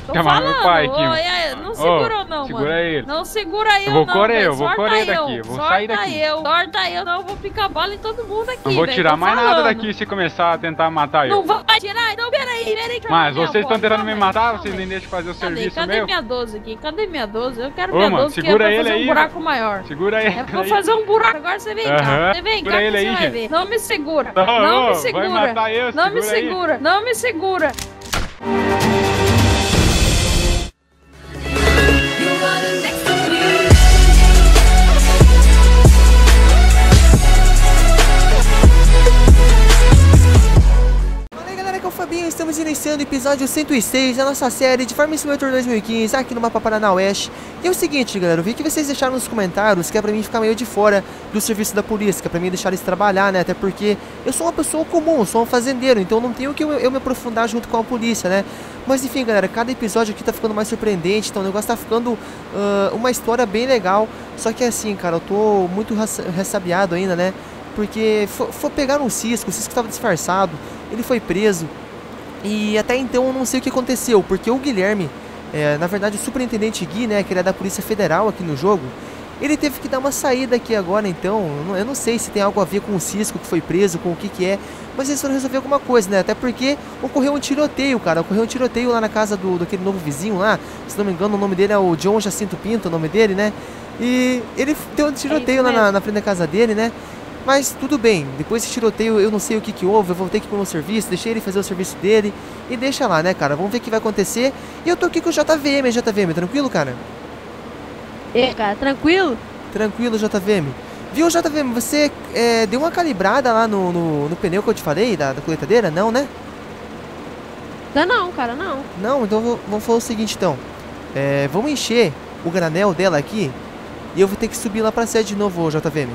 Tô Chamar falando, meu pai aqui. não segura eu não, segura mano. ele. Não segura eu vou não, correr, velho. eu vou correr daqui, eu vou sair daqui. Sorta eu, não, eu vou picar bala em todo mundo aqui, Não vou véio, tirar tô mais falando. nada daqui se começar a tentar matar eu. Não vai tirar, então peraí. Mas vocês estão tentando me matar, Calma vocês aí. nem deixam fazer o Cadê? serviço Cadê meu? minha 12 aqui? Cadê minha 12? Eu quero Ô, minha mano, 12 que é segura pra ele fazer aí, um buraco maior. Segura ele É pra aí. fazer um buraco. Agora você vem cá. Você vem Segura cá ele que aí, você vai gente. ver. Não me segura. Não, Não me vai segura. matar eu, Não me segura aí. segura. Não me segura. Estamos iniciando o episódio 106 da nossa série de Farming Simulator 2015 aqui no mapa Paraná Oeste. E é o seguinte, galera, eu vi que vocês deixaram nos comentários que é pra mim ficar meio de fora do serviço da polícia, que é pra mim deixar eles trabalhar, né? Até porque eu sou uma pessoa comum, sou um fazendeiro, então não tenho que eu me aprofundar junto com a polícia, né? Mas enfim, galera, cada episódio aqui tá ficando mais surpreendente, então o negócio tá ficando uma história bem legal. Só que assim, cara, eu tô muito ressabiado ainda, né? Porque foi pegar o Cisco tava disfarçado, ele foi preso. E até então eu não sei o que aconteceu, porque o Guilherme, na verdade o superintendente Gui, né, que ele é da Polícia Federal aqui no jogo, ele teve que dar uma saída aqui agora, então eu não sei se tem algo a ver com o Cisco que foi preso, com o que é, mas eles foram resolver alguma coisa, né, até porque ocorreu um tiroteio, cara, ocorreu um tiroteio lá na casa daquele novo vizinho lá, se não me engano o nome dele é o John Jacinto Pinto, o nome dele, né, e ele deu um tiroteio lá na frente da casa dele, né. Mas tudo bem, depois desse tiroteio eu não sei o que houve, eu vou ter que ir pro meu serviço, deixei ele fazer o serviço dele e deixa lá, né, cara, vamos ver o que vai acontecer. E eu tô aqui com o JVM, tranquilo, cara? Cara, tranquilo? Tranquilo, JVM. Viu, JVM, você deu uma calibrada lá no pneu que eu te falei, da colheitadeira? Não, né? Não, cara, não. Não, então vamos fazer o seguinte, então. Vamos encher o granel dela aqui e eu vou ter que subir lá pra sede de novo, JVM.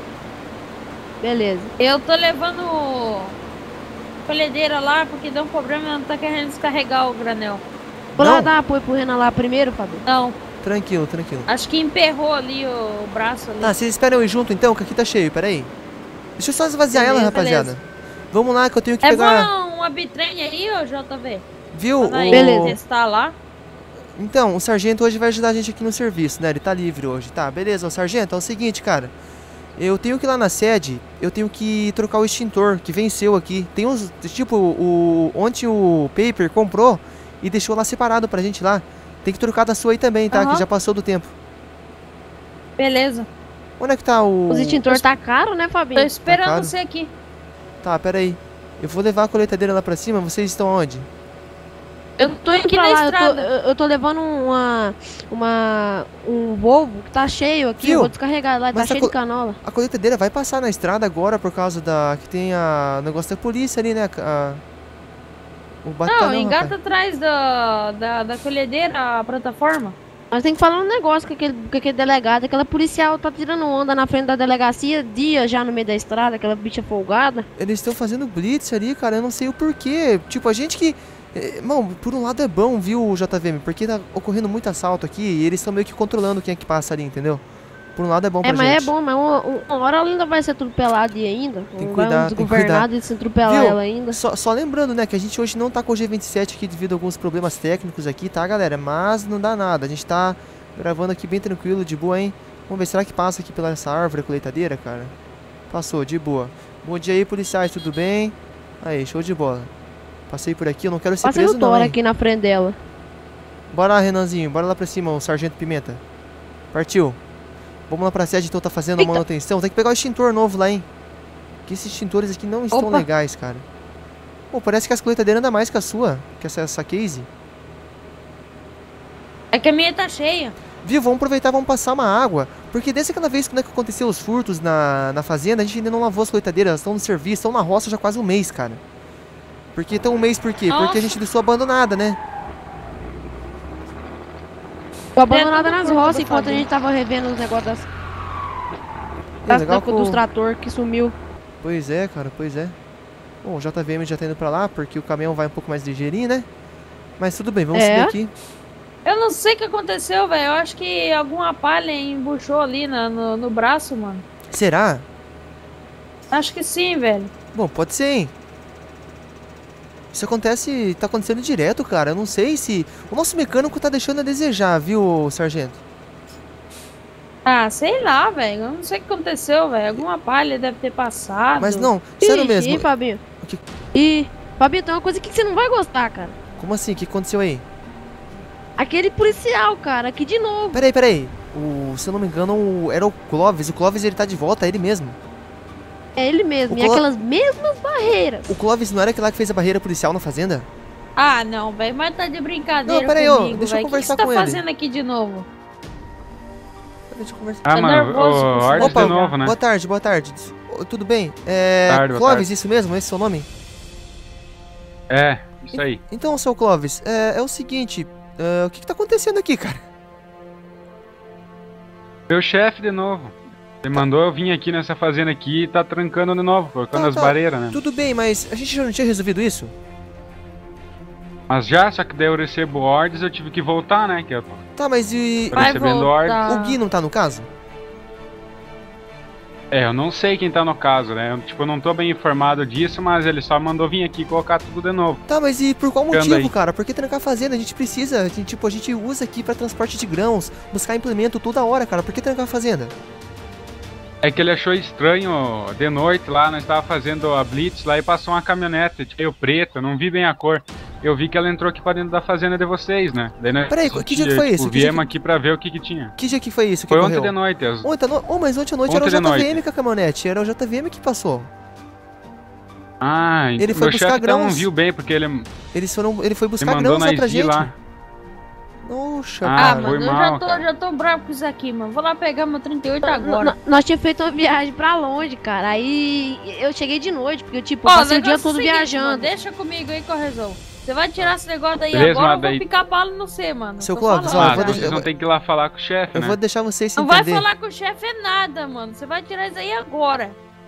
Beleza. Eu tô levando colhedeira lá porque deu um problema e não tá querendo descarregar o granel. Vou lá dar apoio pro Renan lá primeiro, Fábio? Não. Tranquilo, tranquilo. Acho que emperrou ali o braço ali. Tá, vocês esperam eu ir junto então, que aqui tá cheio, peraí. Deixa eu só esvaziar ela, rapaziada. Beleza. Vamos lá que eu tenho que pegar... É uma bitrem aí, ô JV? Viu? Beleza. Testar lá. Então, o sargento hoje vai ajudar a gente aqui no serviço, né? Ele tá livre hoje. Tá, beleza, o sargento, é o seguinte, cara. Eu tenho que ir lá na sede, eu tenho que trocar o extintor que venceu aqui. Tem uns, tipo, ontem o Paper comprou e deixou lá separado pra gente lá. Tem que trocar da sua aí também, tá? Que já passou do tempo. Beleza. Onde é que tá o... Os extintores tá caro, né, Fabinho? Tô esperando você aqui. Tá, pera aí. Eu vou levar a colheitadeira lá pra cima, vocês estão onde? Eu tô aqui na estrada. Eu tô levando um Volvo que tá cheio aqui. Viu? Eu vou descarregar lá, Mas tá cheio de canola. A colheitadeira vai passar na estrada agora por causa que tem o negócio da polícia ali, né? O batalhão, não, engata atrás da colhedeira a plataforma. Nós tem que falar um negócio com aquele delegado. Aquela policial tá tirando onda na frente da delegacia, dia já no meio da estrada, aquela bicha folgada. Eles estão fazendo blitz ali, cara, eu não sei o porquê. Tipo, a gente que... Mano, por um lado é bom, viu, JVM? Porque tá ocorrendo muito assalto aqui e eles estão meio que controlando quem é que passa ali, entendeu? Por um lado é bom pra gente. Mas é bom, mas uma hora ela ainda vai ser atropelada ainda. Tem que cuidar, tem que cuidar. E se atropelar ela ainda. Só lembrando, né, que a gente hoje não tá com o G27 aqui devido a alguns problemas técnicos aqui, tá, galera? Mas não dá nada, a gente tá gravando aqui bem tranquilo, de boa, hein? Vamos ver, será que passa aqui pela essa árvore, a colheitadeira, cara? Passou, de boa. Bom dia aí, policiais, tudo bem? Aí, show de bola. Passei por aqui, eu não quero ser preso não, hein? Aqui na frente dela. Bora lá, Renanzinho, bora lá pra cima, o Sargento Pimenta. Partiu. Vamos lá pra sede, então tá fazendo a manutenção. Tem que pegar o extintor novo lá, hein? Que esses extintores aqui não estão legais, cara. Pô, parece que as colheitadeiras andam mais que a sua, que essa case. É que a minha tá cheia. Viu, vamos aproveitar, vamos passar uma água. Porque desde aquela vez que aconteceu os furtos na fazenda, a gente ainda não lavou as colheitadeiras, elas estão no serviço, estão na roça já quase um mês, cara. Porque estão um mês por quê? Porque a gente deixou abandonada, né? Ficou abandonada nas roças enquanto a gente tava revendo os negócios dos trator que sumiu. Pois é, cara, pois é. Bom, o JVM já tá indo pra lá, porque o caminhão vai um pouco mais ligeirinho, né? Mas tudo bem, vamos subir aqui. Eu não sei o que aconteceu, velho. Eu acho que alguma palha embuchou ali no braço, mano. Será? Acho que sim, velho. Bom, pode ser, hein? Isso acontece, tá acontecendo direto, cara. Eu não sei se... O nosso mecânico tá deixando a desejar, viu, sargento? Ah, sei lá, velho. Eu não sei o que aconteceu, velho. Alguma palha deve ter passado. Mas não, sério mesmo. Ih, Fabinho. O que... Ih, Fabinho, tem uma coisa aqui que você não vai gostar, cara. Como assim? O que aconteceu aí? Aquele policial, cara, aqui de novo. Peraí. Se eu não me engano, era o Clóvis. O Clóvis, ele tá de volta, é ele mesmo. É ele mesmo, e aquelas mesmas barreiras. O Clóvis não era aquele lá que fez a barreira policial na fazenda? Ah, não, velho. Mas tá de brincadeira Não, peraí, comigo, deixa eu véio. conversar O que com você tá ele. fazendo aqui de novo? Deixa eu conversar. Ah, Tá mano, nervoso com isso ordem daí, de novo, né? Boa tarde. Tudo bem? Boa Clóvis, tarde. isso mesmo? Esse é o seu nome? É, isso aí. Então, seu Clóvis, é o seguinte... o que tá acontecendo aqui, cara? Meu chefe de novo. Ele mandou eu vir aqui nessa fazenda aqui e tá trancando de novo, colocando as Tá. barreiras, né? Tudo bem, mas a gente já não tinha resolvido isso? Mas já, só que daí eu recebo ordens, eu tive que voltar, né? Que eu Tá, mas e... tô recebendo ordens. voltar. O Gui não tá no caso? É, eu não sei quem tá no caso, né? Eu não tô bem informado disso, mas ele só mandou vir aqui e colocar tudo de novo. Tá, mas e por qual Anda motivo, aí. cara? Porque trancar a fazenda, a gente precisa, a gente usa aqui pra transporte de grãos, buscar implemento toda hora, cara. Por que trancar a fazenda? É que ele achou estranho de noite lá, nós tava fazendo a blitz lá e passou uma caminhonete de meio preto, eu não vi bem a cor. Eu vi que ela entrou aqui pra dentro da fazenda de vocês, né? Daí nós Peraí, que dia que foi isso? Que dia viemos aqui pra ver o que tinha. Que dia que foi isso que Foi ocorreu? ontem de noite. Mas ontem à noite Ontem era o de JVM noite. com a caminhonete, era o JVM que passou. Ah, Ele foi meu buscar chefe então não grãos. viu bem, porque ele Ele foi buscar mandou grãos lá nós pra ir gente. lá. Nossa, Ah, Ah, mano, foi eu mal, cara. já tô bravo com isso aqui, mano. Vou lá pegar meu 38 agora. Nós tínhamos feito uma viagem pra longe, cara. Aí eu cheguei de noite, porque tipo, Ó, eu passei o dia negócio todo é seguinte, viajando. mano, deixa comigo aí que eu resolvo. Você vai tirar esse negócio daí Beleza, agora, eu mas vou daí- picar bala no você, mano. Seu Tô Clóvis, falando. ó, Ah, vou vocês deixar- vão ter que ir lá falar com o chefe, eu né? vou deixar vocês se Não vai entender. falar com o chefe é nada, mano. Você vai tirar isso aí agora.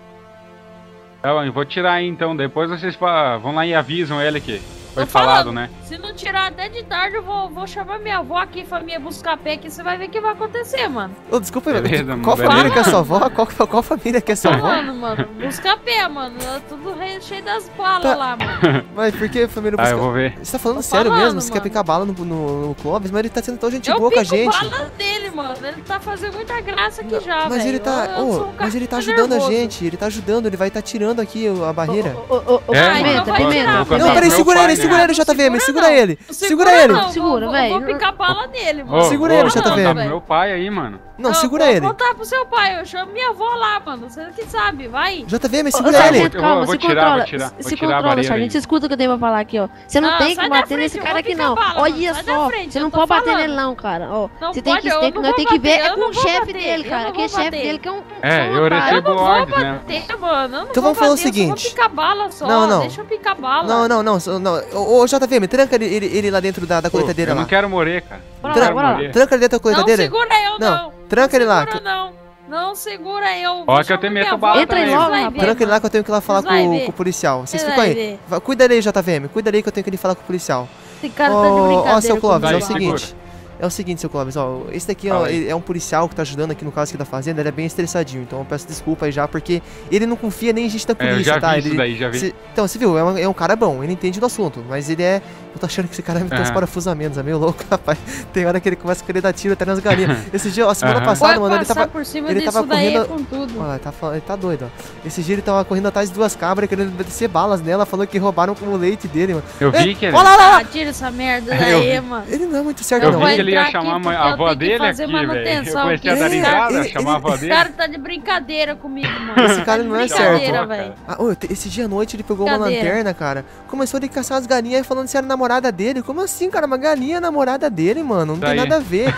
Então, eu vou tirar aí então, depois vocês vão lá e avisam ele que foi Tô falado, falando, né? Se não tirar até de tarde, eu vou chamar minha avó aqui, família, buscar pé aqui. Você vai ver o que vai acontecer, mano. Ô, desculpa, Beleza, qual beleza. família que é sua avó? Qual família que é sua avó? Mano, buscar pé, mano. É tudo cheio das balas Tá. lá, mano. Mas por que família Ah, busca... eu vou ver. Você tá falando Tô sério falando, mesmo? Você quer mano. picar bala no Clóvis? Mas ele tá sendo tão gente Eu boa com a pico gente. bala dele, mano. Ele tá fazendo muita graça aqui já, velho. Mas ele tá. Eu Ô, sou um cara mas ele tá muito ajudando a nervoso. gente. Ele tá ajudando, ele vai estar tirando aqui a barreira. É, então vai tirar, vou contar Não, pro peraí, meu segura pai, ele, né? segura ele, JVM, segura não. ele. Segura ele. Não, Segura, vou velho. picar bala nele, Ô, mano. Segura vou ele, contar JVM. pro meu pai aí, mano. Não, segura vou ele. Vou contar pro seu pai, eu chamo minha avó lá, mano. Você que sabe, vai. JVM, Ô, segura sargento, ele. Eu vou calma, se tirar, controla. vou tirar Se a controla, barreira sargento. aí. Você escuta o que eu tenho pra falar aqui, ó. Você não Não, tem sai que da bater frente, nesse eu cara vou aqui, picar não. bala, Olha mano, sai da só. frente, Você eu não tô pode bater falando. nele, não, cara. Ó, Não você tem pode, que, eu tem, não nós vou tem que ver bater, é eu com não o vou chefe bater, dele, eu cara. não Aquele vou chefe bater. dele que é um. É, eu Eu recebo não vou ordens, né? bater, mano. Eu não Então vou vamos fazer o bater, eu só seguinte. vou picar bala só. Não, não. Deixa eu picar bala. Não. Ô, JVM, tranca ele lá dentro da Pô, coletadeira eu não lá. quero morrer, cara. Bora Não lá, quero bora lá. morrer. Tranca ele dentro da Não coletadeira. segura eu, Não, não. tranca ele lá. Segura, não. Não segura eu. Ó, Vou que eu te chamar meto minha bala avó, Entra aí vocês logo, vai rapaz. ver, Tranca ele lá mano. que eu tenho que ir lá falar Vocês vai com ver. o policial. Vocês Vocês ficam vai aí. ver. Cuida dele, JVM. Cuida dele que eu tenho que ir falar com o policial. Esse cara tá de Ó, brincadeira seu Clóvis, é o comigo. seguinte. É o seguinte, seu Clóvis, ó, esse daqui ó, Fala aí. ele é um policial que tá ajudando aqui no caso aqui da fazenda, ele é bem estressadinho, então eu peço desculpa aí já, porque ele não confia nem em gente da É, eu polícia, já tá? vi isso daí, já vi. Então, você viu, é um cara bom, ele entende do assunto, mas ele é... Eu tô achando que esse cara tem uns Aham. parafusamentos, é meio louco, rapaz. Tem hora que ele começa a querer dar tiro até nas galinhas. Esse dia, ó, semana Aham. passada, Vai mano, ele passar tava... por cima ele disso tava daí correndo- com tudo. Ó, ele tá doido, ó. Esse dia ele tava correndo atrás de duas cabras, querendo descer balas nela, falando que roubaram o leite dele, mano. Eu vi que ele... Ó lá! Ah, tira essa merda Eu daí, vi. mano. Ele não é muito certo, Eu não. vi vou que ele ia entrar chamar aqui a porque eu avó tenho que dele fazer aqui, velho. Eu manutenção comecei a aqui. dar Esse risada, ele- chamar a avó Esse dele. cara tá de brincadeira comigo, mano. Esse cara não é Brincadeira, certo. velho. Ah, ô, esse dia à noite ele pegou uma Brincadeira. lanterna, cara. Começou a caçar as galinhas aí falando se era namorada dele. Como assim, cara? Uma galinha é namorada dele, mano. Não tem Daí. nada a ver.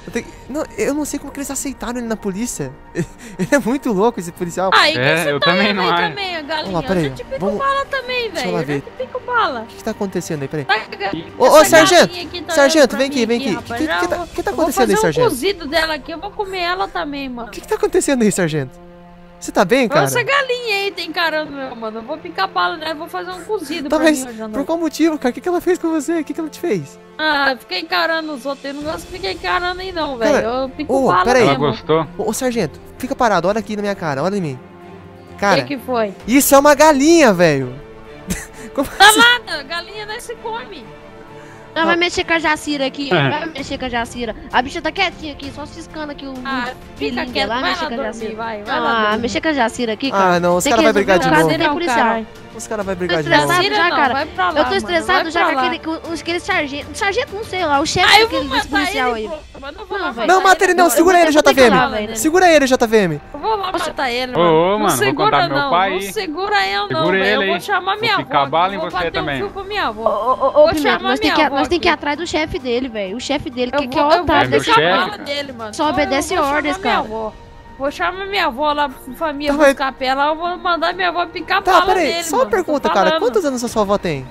Eu não sei como que eles aceitaram ele na polícia. Ele é muito louco, esse policial. Aí É, você eu tá também aí, não velho, acho. também, a galinha. Vamos lá, peraí. Eu já te pico Vamos- bala também, Deixa eu velho. lá Eu ver. já te pico bala. O que tá acontecendo aí? Peraí. Tá- Ô, essa sargento, galinha aqui tá sargento, olhando vem pra aqui, vem mim aqui. rapaz. Que Já tá- vou- que tá eu acontecendo aí, vou fazer sargento? um cozido dela aqui, eu vou comer ela também, mano. O que tá acontecendo aí, sargento? Você tá bem, cara? Essa galinha aí tem encarando meu, mano. Eu vou picar bala nela, vou fazer um cozido Tá, pra mas mim hoje à por noite. qual motivo, cara? O que ela fez com você? O que ela te fez? Ah, fiquei encarando os outros. Eu não gosto de ficar encarando aí não, Cara, velho. Eu pico ô, bala peraí. Ela mesmo. gostou? Ô, sargento, fica parado. Olha aqui na minha cara. Olha em mim. O Cara, que foi? isso é uma galinha, velho. Como Tá assim? nada, galinha não se come. Ela vai mexer com a Jacira aqui, vai mexer com a Jacira. A bicha tá quietinha aqui, só ciscando aqui o Ah, fica filhinho quieto, dela, vai mexer lá com a dormir, Jacira. vai lá Ah, dormir. mexer com a Jacira aqui, cara. Ah, não, os Tem caras que vão brigar de resolver o novo. caso, tem policial. Caralho. Os caras vão Tô brigar de novo. estressado Jacira já, não, cara. vai pra lá, Eu tô mano, estressado vai já pra com lá. aquele sargento. Sargento, não sei lá, o chefe Aí eu vou daquele desse matar policial ele, aí. pô, mas não vou Não, lá velho. Não, matar mata ele não, eu segura vou ele, ter que ir lá, JVM. velho. Segura ele, JVM. Eu vou lá matar ele, Ô, mano. ô, Não mano, vou segura contar pro meu não, pai não aí. segura eu não, Segura velho. ele Eu vou aí. chamar minha Vou avó. picar bala em vou você bater também. Um fio com minha avó. Ô, Vou Pimenta, chamar nós tem minha que avó ir aqui. atrás do chefe dele, velho. O chefe dele, Eu que é vou otário meu picar desse chefe, a cara. bala dele, mano. Só obedece Eu vou chamar ordens, minha cara. avó. Vou chamar minha avó lá, família, Tá, mas- buscar pela. Eu vou mandar minha avó picar a Tá, bala peraí, dele, só uma mano, tô pergunta, cara. falando. Quantos anos a sua avó tem?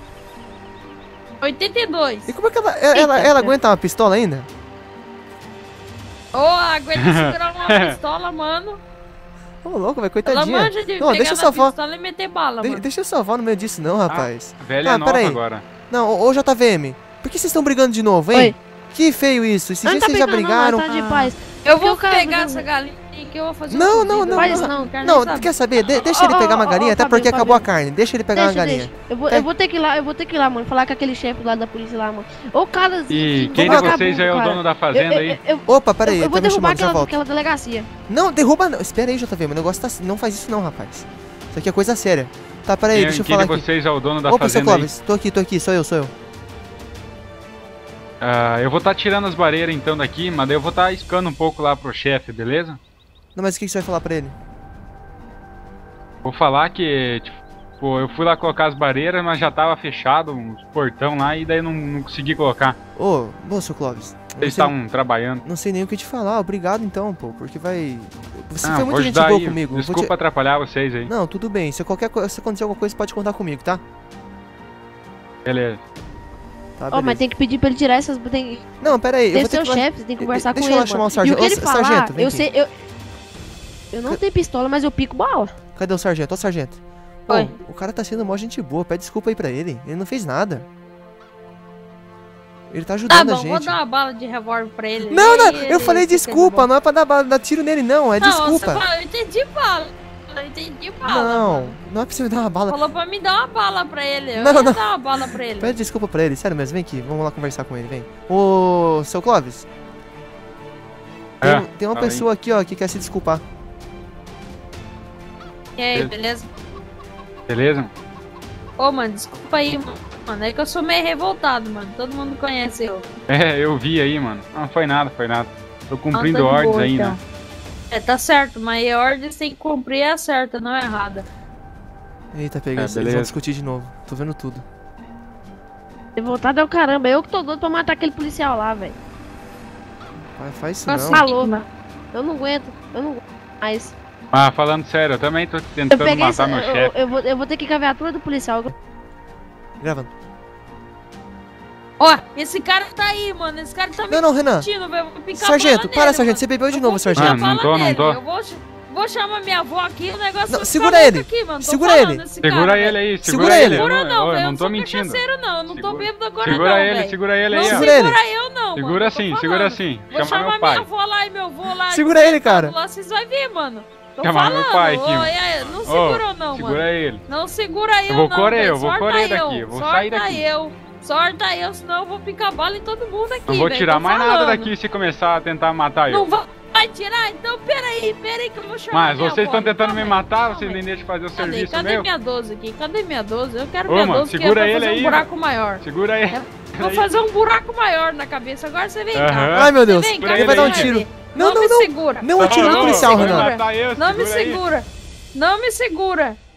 82. E como é que ela aguenta uma pistola ainda? Ô, aguenta segurar uma pistola, mano. Ô, louco, velho, Ela coitadinha. manja de Não, pegar deixa na sua avó. pistola e meter bala, mano. Deixa sua avó no meio disso não, rapaz. A velha é nova peraí. agora. Não, ô JVM, por que vocês estão brigando de novo, hein? Oi. Que feio isso. Esses Não dias tá vocês já brigando, brigaram. não, tá de paz. Eu Porque vou o cara- pegar essa galinha que eu vou fazer Não, uma não, comida, não, Faz mano. não. Quero nem Não, saber. quer saber? Deixa ele pegar uma galinha, até Fabinho, porque acabou a Fabinho. carne. Deixa ele pegar uma galinha. Eu vou ter que ir lá, mano, falar com aquele chefe lá da polícia lá, mano. Ô, cara... E quem de vagabundo, vocês aí é o dono da fazenda aí? Opa, peraí, Eu ele vou tá me derrubar chamando, já volto. aquela delegacia. Não, derruba não. Espera aí, JVM, o negócio tá assim. Não faz isso não, rapaz. Isso aqui é coisa séria. Tá, peraí, Quem, deixa eu quem falar de aqui. vocês é o dono da Opa, seu fazenda aí? Clóvis, tô aqui, sou eu. Ah, eu vou estar tirando as barreiras então daqui, mas daí eu vou estar escando um pouco lá pro chefe, beleza? Não, mas o que você vai falar pra ele? Vou falar que, tipo, eu fui lá colocar as barreiras, mas já tava fechado, uns portão lá, e daí não consegui colocar. Ô, seu Clóvis. Eles estavam trabalhando. Não sei nem o que te falar, obrigado então, pô, porque vai... Você Ah, foi vou muito gente ajudar boa aí. comigo. vou Desculpa atrapalhar vocês aí. Não, tudo bem, se acontecer alguma coisa, você pode contar comigo, tá? Beleza. Tá, Ó, beleza. mas tem que pedir pra ele tirar essas... Não, peraí, eu Tem vou ter seu que... chefe, você tem que conversar Deixa com eu lá ele, chamar o mano. sargento. E o que ele Ô, falar, sargento, vem eu aqui. sei... Eu não tenho pistola, mas eu pico bala. Cadê o sargento? Ó, sargento. Ô, Oi. o cara tá sendo mó gente boa, pede desculpa aí pra ele. Ele não fez nada. Ele tá Tá ajudando bom, a vou gente. dar uma bala de revólver pra ele. Não, e eu falei ele fica de desculpa, boa. não é pra dar tiro nele, não, é Não, desculpa. você falou, eu entendi bala. Eu entendi bala. Não, mano. não é pra você me dar uma bala. Falou pra me dar uma bala pra ele. Eu Não, ia não. dar uma bala pra ele. Pede desculpa pra ele, sério mesmo, vem aqui, vamos lá conversar com ele, vem. Ô, seu Clóvis. Tem uma fala aí. pessoa aqui, ó, que quer se desculpar. E aí, beleza? Beleza? Ô, mano, desculpa aí, mano. É que eu sou meio revoltado, mano. Todo mundo conhece eu. É, eu vi aí, mano. Não, foi nada. Tô cumprindo Ah, tá de ordens boa, aí, então. né? É, tá certo, mas a ordem tem que cumprir é certa, não é errada. Eita, peguei, eles vão beleza. discutir de novo. Tô vendo tudo. Revoltado é o caramba. Eu que tô doido pra matar aquele policial lá, velho. Faz isso Nossa, não. Falou, mano. Eu não aguento mais. Ah, falando sério, eu também tô Eu tentando peguei matar meu chefe. eu vou ter que ir com a viatura do policial. Gravando. Ó, esse cara tá aí, mano. Esse cara tá me Não, Renan. mentindo, velho. Eu vou picar Sargento, bala para, nele, sargento, mano. você bebeu de Eu novo, vou sargento. picar Ah, não bala tô, não nele. tô. Eu vou chamar minha avó aqui, o negócio Não, vai segura ficar ele. louco aqui, mano. Tô Segura falando, ele. esse Segura cara, ele velho. aí, Segura segura ele. ele. Segura não, eu velho. não Eu tô sou mentindo. cachaceiro, não. Eu não tô Segura- bêbado agora, Segura não, ele, velho. segura ele Não aí, ó. Segura ele. segura eu, não, Segura mano. Eu tô assim, falando. segura assim. Vou Chama meu chamar pai. minha avó lá e meu avô lá. Segura ele, cara. Lá, vocês vão ver, mano. Tô Chamar meu falando. pai aqui, Ô, mano. não segura não, Segura mano. ele. Não segura eu, Eu vou não, correr, velho. eu vou Sorta correr eu. daqui, eu vou Sorta sair daqui. Sorta eu, senão eu vou picar bala em todo mundo aqui, Não vou velho, tirar tô mais nada falando. daqui se começar a tentar matar Não eu. vai tirar? Então peraí que eu vou chamar Mas minha vocês avó. estão tentando me Calma aí, matar, calma vocês aí. nem deixam fazer o Cadê? serviço Cadê meu. minha 12 aqui? Cadê minha 12? Eu quero Ô, minha mano, 12 que é segura pra ele fazer aí, um buraco maior. Segura aí. Vou fazer um buraco maior na cabeça. Agora você vem cá. Aham. Ai, meu Deus. Você vem cá, Segura Ele vai ele dar um aí, tiro. ver. Não, me não. segura. Não atira no não, policial, segura. Renan. Matar eu, Não me segura aí. segura. Não me segura.